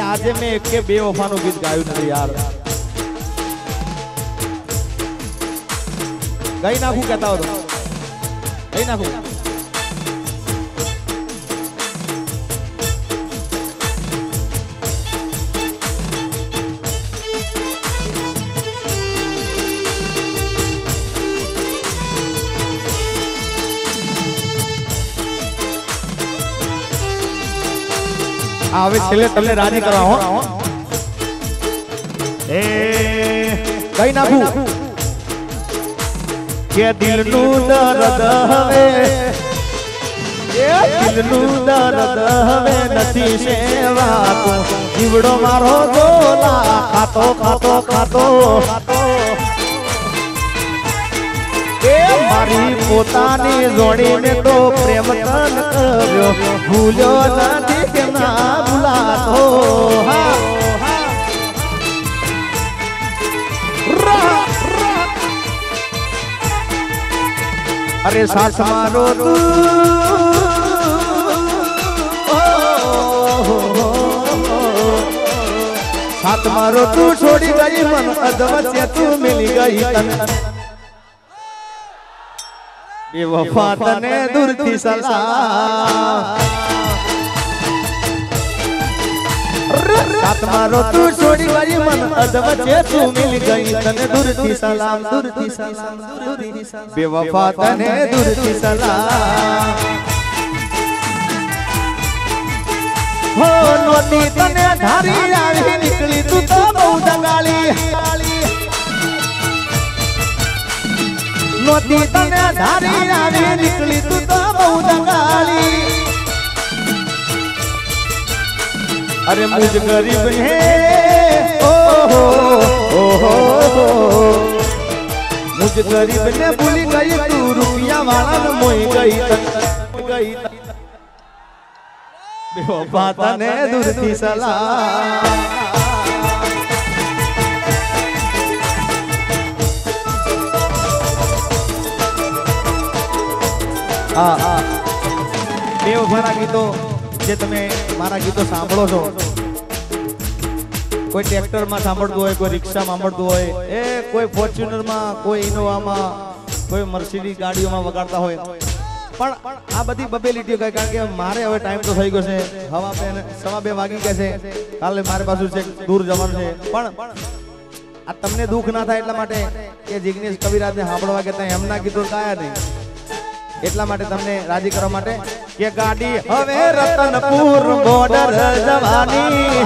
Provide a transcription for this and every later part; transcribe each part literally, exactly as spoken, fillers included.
आज मैं एक के बेवफानु गीत गायु नहीं यार गई नाखू कहता हो तो गई नाखू आवे छेले तमने राजी कराओ ए कई नाखू के दिल नु दर्द हवे ए दिल नु दर्द हवे नथी सेवा को जीवड़ो मारो गोला खातो खातो खातो ए मारी पोतानी जोड़ी ने तो प्रेम तन कर्यो भूलो नहीं के ना भुलातो हाँ अरे सास मारो तू साथ मारो तू छोड़ी गई मन अदवस्य तू मिल गई तन बेवफा तने दूर थी सलाम साथ मारो तू छोड़ी गई मन अदवस्य तू मिल गई तने दूर थी सलाम दूर थी सलाम बेवफा तने दूर थी सलाम हो नोती तने धारी आवी निकली तू तो बहु दंगाली नोती तने धारी आवी निकली तू तो बहु दंगाली अरे मुझ गरीब है ओ हो ओ हो मुझ गरीब ने भूली गई तू रुपया वाला न मोई गई गई बेवफा तने दूर थी सलाम आ आ बेवफाना गीतो जे तमे मारा गीतो सांभळो छो कोई ट्रेक्टर में सांभळतो होय कोई रिक्शा में सांभळतो होय ए कोई फॉर्च्यूनर में कोई इनोवा में कोई मर्सिडीज गाड़ियों में वगाड़ता होय पण आ बधी बबे लीटीओ कहे कारण के मारे हवे टाइम तो थई गयो छे हवा पे सवा बे वागी के छे काले मारे पासु छे दूर जवान छे पण आ तमने दुख ना थाय એટલા માટે કે જિગ્નેશ કવિરાજ ને સાંભળવા કે તઈ એમના ગીતો ગાયા નહીં એટલા માટે તમને રાજી કરવા માટે કે ગાડી હવે રતનપુર બોર્ડર જવાની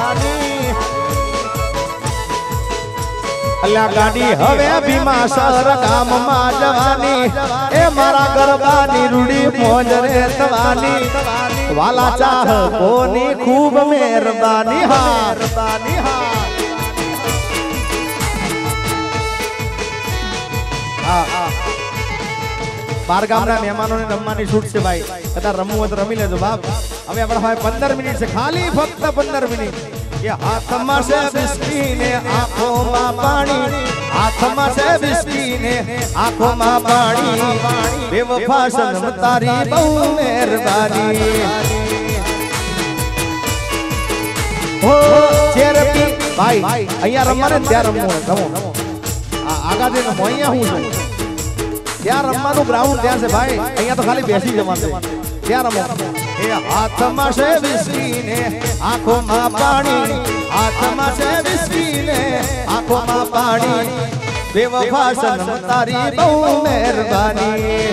अल्लाह गाड़ी हवे भीमासर गाम मा जवानी ए मारा गरबानी रूडी मोज रे तवानी वाला चाह कोनी खूब मेहरबानी हार बानी हार आ बार गामना मेहमानों ने रमवानी छूट से भाई कदा रमू हो तो रमी लेजो बाप हमें अपना भाई पंद्रह मिनट से खाली फक्त पंद्रह मिनट ये हाथ में से बिस्की ने आंखों में पानी हाथ में से बिस्की ने आंखों में पानी बेवफा सनम तारी बहु मेहरबानी हो चेरपी भाई अहिया रमवाने ત્યાં રમવું હોય રમો આગા દે હું અહીંયા હું છું ત્યાં રમવાનું ગ્રાઉન્ડ ત્યાં છે ભાઈ અહીંયા તો ખાલી બેસી જવાનું ત્યાં રમો ए हाथ में से बिस्की ने आंखों में पानी हाथ में से बिस्की ने आंखों में पानी बेवफा सनम तारी बहु मेहरबानी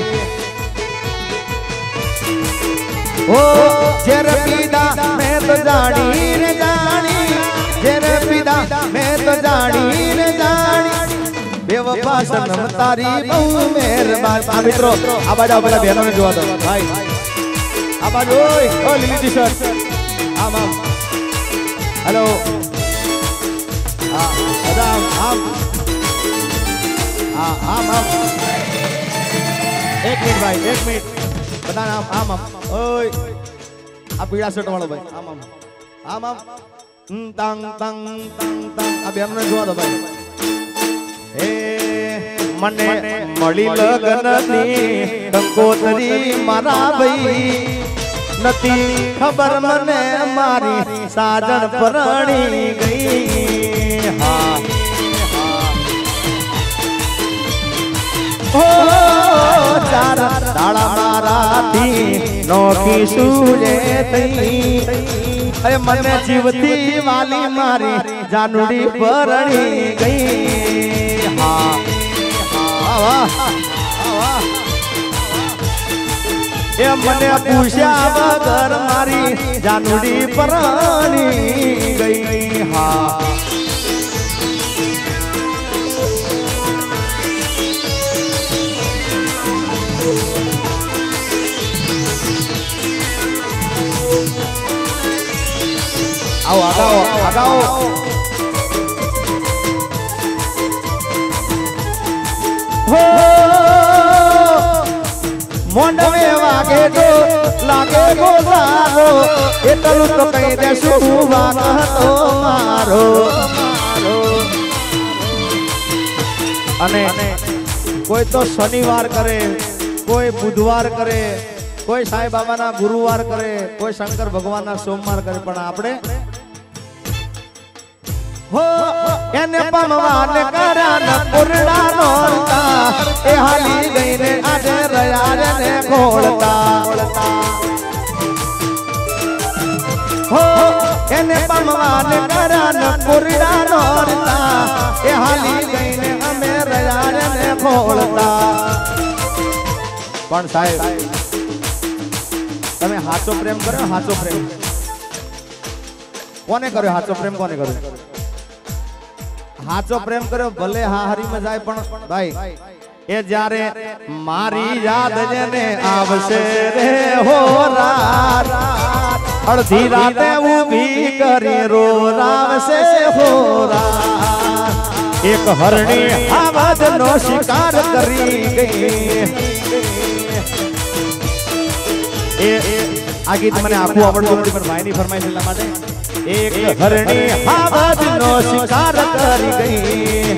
ओ जेर पीदा मैं तो जानी रे जानी जेर पीदा मैं तो जानी रे जानी बेवफा सनम तारी बहु मेहरबानी आ मित्रों आ बाजू पेला बहनों ने जोवा दो भाई अब आज ओए ओ लिली टी शर्ट आम आम हेलो हाँ आम आम हाँ आम आम एक मिनट भाई एक मिनट बता आम आम आम ओए आप पीड़ा शर्ट वाला भाई आम आम आम आम तंग तंग तंग तंग अब यार ने जोआ दो भाई ए मने मड़ी लगन नी कंकोतरी मारा भाई नती खबर मने मारी साजन परणी गई। हाँ हो चार दाड़ा मारा थी नौकी सूजे तई। अरे मने जीवती वाली मारी जानूड़ी परणी गई। हाँ वाह ये मने पूछा बगर मारी जानूड़ी परणी गई। हाँ आओ आगाओ आगाओ हो मोंडवे वागे तो लागे गोसारो एटलू तो कहीं देशु वागा तो मारो मारो। अने कोई तो शनिवार करे, कोई बुधवार करे, कोई साई बाबा ना गुरुवार करे, कोई शंकर भगवान ना सोमवार करे, पण आपणे हो एने पमवान करान पुरड़ा नोरता ए हाली गई ने आजे रयार ने घोड़ता। हो एने पमवान करान पुरड़ा नोरता ए हाली गई ने हमें रयार ने घोड़ता। पण साहेब तमे हाचो प्रेम कर्यो, हाचो प्रेम कोने कर्यो? हाचो प्रेम कोने कर्यो? हाचो प्रेम कर्यो भले हा हरी में जाए पण भाई ए जारे मारी याद जेने आवशे रे हो रात अर्धी राते ऊभी करी रो रावशे हो रात। एक हरणी आवाज नो शिकार करी गई। ए आ गीत मने आखू आवडતું નથી પણ ભાઈની ફરમાઈશ એટલા માટે एक हरणी आवाज नो शिकार करी गई।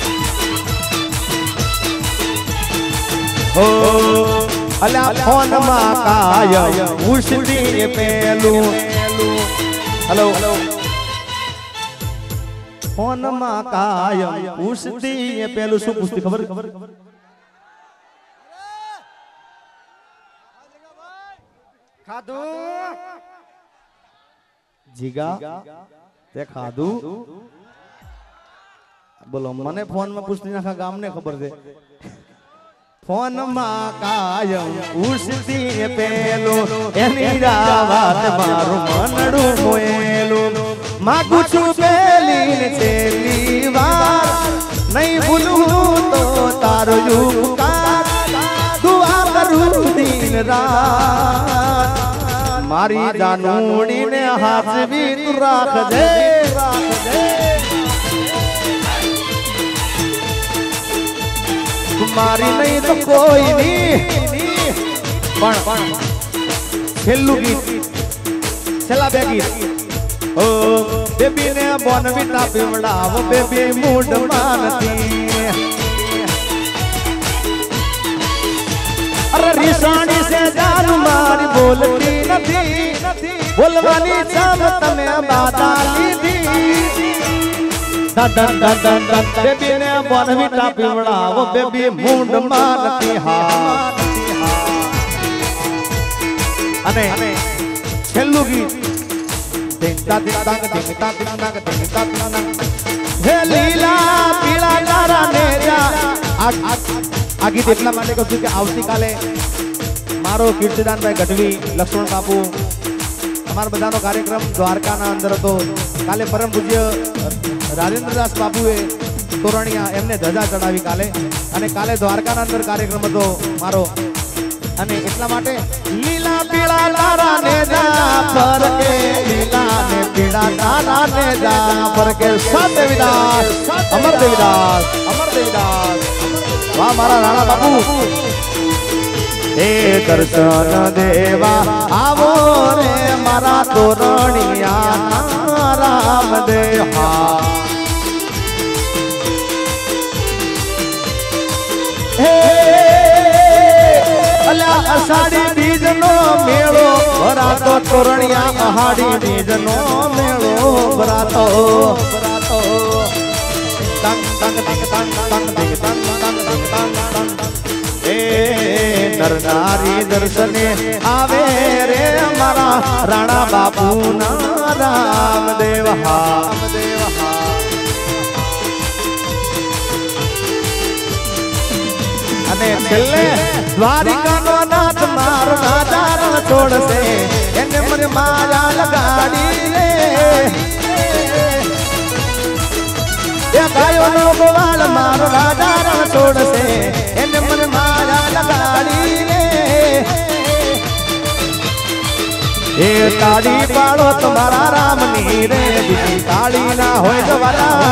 हो अला फोन मा कायम उछती पेलू। हेलो फोन मा कायम उछती पेलू शू पूछती खबर? खादू जीगा ते खादू बोलो मने फोन में पूछती नाखा गाम ने खबर दे। फोन मा कायम उछती पेलो एनी रावत मारू मनडू मोएलो। मागू छु पेली ने छेली वार नहीं भूलू तो तारो उपकार दुआ करू दिन रात। मारी जानूड़ी ने हाथ भी तू राख दे, राख दे। तुम्हारी नहीं तो कोई नहीं। पण पण छेल्लू गीत छेल्ला बे गीत ओ बेबी ने बोनविटा पीवड़ाव बेबी मूड मानती। अरे रिसाणी से जान मारी बोलती नथी बोलवानी सब तने बाधा लीधी। दन दन दन दन बेबी ने बोनविटा पीवड़ाव बेबी मूड मानती। हाँ अने छेल्लू गीत दिंता दिंता दिंता दिंता दिंता दिंता हे लीला पीला तारा ने जा आ गीत એટલા માટે કહું છું કે આવતીકાલે મારો કીર્તિદાનભાઈ ગઢવી લક્ષ્મણ બાપુ અમારા બધાનો કાર્યક્રમ દ્વારકાના અંદર હતો। કાલે પરમ પૂજ્ય રાજેન્દ્રદાસ બાપુએ તોરણિયા એમને ધજા ચડાવી કાલે અને કાલે દ્વારકાના અંદર કાર્યક્રમ હતો મારો અને એટલા માટે લીલા પીળા તારા ને જા પર કે લીલા ને પીળા તારા ને જા પર કે સત દેવીદાસ અમર દેવીદાસ અમર દેવીદાસ वाह मारा राणा बापू। हे दर्शन देवा आवो रे मारा तोरणिया राम देहा। हे अला अषाढ़ी बीज બીજનો મેળો ભરાતો તોરણિયા અહાડી બીજનો મેળો ભરાતો ભરાતો તંગ તંગ તંગ તંગ તંગ તંગ તંગ તંગ તંગ તંગ એ નર નારી દર્શને આવે રે મારા રાણા બાપુના રામદેવ હા રામદેવ હા અને છેલ્લે દ્વારિકાનો નાથ મારો રાજા રણ છોડશે એને મને માયા લગાડી રે એ ગાયોનો ગોવાળ મારો રાજા રણ છોડશે એને મને માયા લગાડી રે એ તાળી પાડો તમારા રામની રે બીજી તાળી ના હોય જવાલા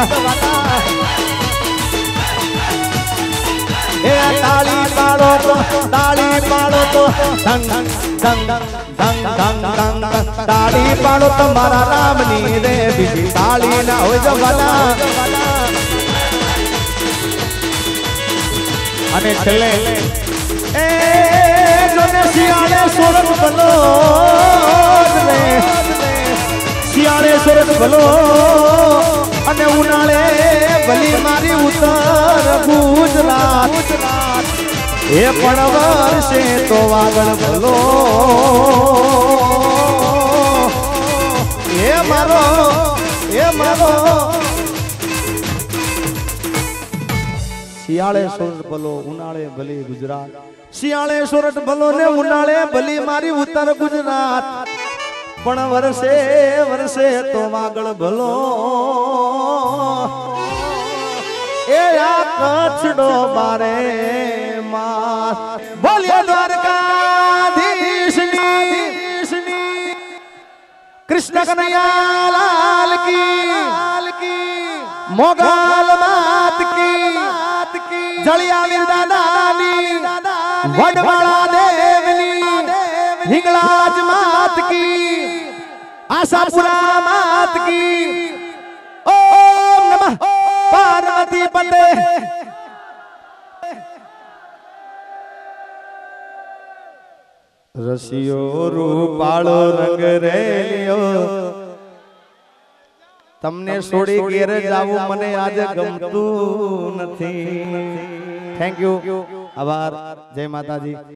એ તાળી પાડો તો તાળી પાડો તો ધંગ ધંગ ધંગ ધંગ ધંગ તાળી પાડો તમારા રામની રે બીજી તાળી ના હોય જવાલા અને છેલ્લે એ જોને શિયાળે સુરત બનો રે શિયાળે સુરત બનો અને ઉનાળે ભલી મારી ઉત્તર ગુજરાત એ પણ વર્ષે તો વાગણ ભલો એ મારો એ મારો શિયાળે સુરત ભલો ઉનાળે ભલી ગુજરાત શિયાળે સુરત ભલો ને ઉનાળે ભલી મારી ઉત્તર ગુજરાત પણ વર્ષે વર્ષે તો વાગણ ભલો એ આ કચ્છડો બારે માસ બોલ્યો દ્વારકાધીશની કૃષ્ણ કનૈયા લાલ કી મોગલ માત કી જળિયાવીર દાદાની વડવાળા દેવની હિંગળાજ માત કી આશાપુરા માત કી ઓમ નમઃ પાર્વતી પતે રસિયો રૂપાળો રંગ રેલિયો તમને છોડી ઘેર જાવું મને આજે ગમતું નથી થેન્ક યુ આભાર જય માતાજી।